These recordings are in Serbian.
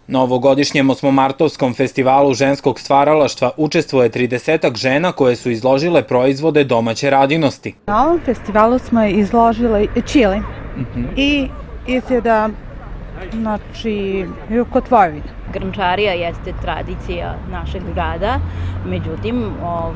Na ovogodišnjem Osmomartovskom festivalu ženskog stvaralaštva učestvuje 30-ak žena koje su izložile proizvode domaće radinosti. Na ovom festivalu smo izložile čili i izgleda, znači, rukotvorina. Grnčarija jeste tradicija našeg grada, međutim,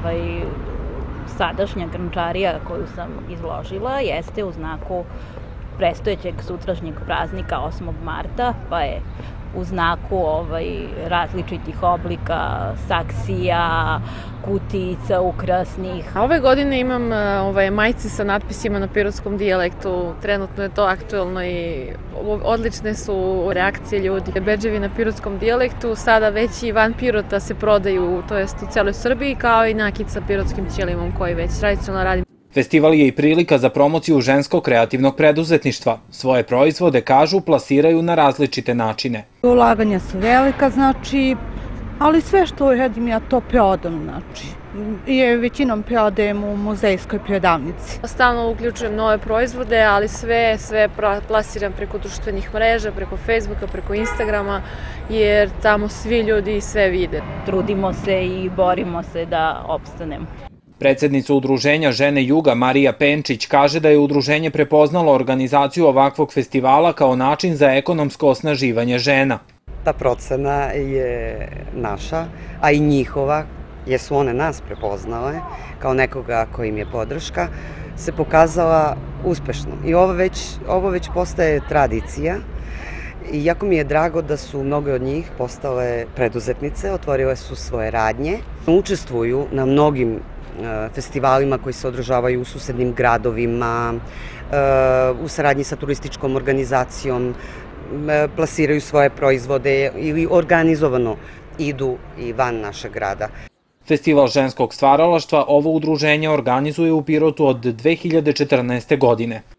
sadašnja grnčarija koju sam izložila jeste u znaku predstojećeg sutrašnjeg praznika 8. marta, pa je u znaku različitih oblika saksija, kutijica ukrasnih. Ove godine imam majice sa natpisima na pirotskom dijalektu. Trenutno je to aktuelno i odlične su reakcije ljudi. Bedževi na pirotskom dijalektu sada već i van Pirota se prodaju, to jest u celoj Srbiji, kao i nakit sa pirotskim ćelimom koji već tradicionalno radim. Festival je i prilika za promociju ženskog kreativnog preduzetništva. Svoje proizvode, kažu, plasiraju na različite načine. Ulaganja su velika, znači, ali sve što radim ja to prodam, znači. I većinom prodajem u muzejskoj prodavnici. Stalno uključujem nove proizvode, ali sve plasiram preko društvenih mreža, preko Facebooka, preko Instagrama, jer tamo svi ljudi sve vide. Trudimo se i borimo se da opstanemo. Predsednica Udruženja Žene Juga Marija Penčić kaže da je udruženje prepoznalo organizaciju ovakvog festivala kao način za ekonomsko osnaživanje žena. Ta procena je naša, a i njihova, jer su one nas prepoznale kao nekoga ko im je podrška, se pokazala uspešno. I ovo već postaje tradicija. I jako mi je drago da su mnoge od njih postale preduzetnice, otvorile su svoje radnje, učestvuju na mnogim festivalima koji se održavaju u susednim gradovima, u saradnji sa turističkom organizacijom, plasiraju svoje proizvode ili organizovano idu i van našeg grada. Festival ženskog stvaralaštva ovo udruženje organizuje u Pirotu od 2014. godine.